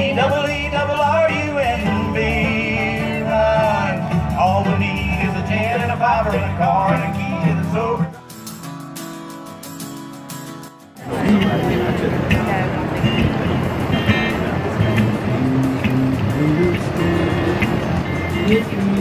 L-E-E-R-R-U-N-B. All we need is a 10 and a 5 and a car and a key to the sober. If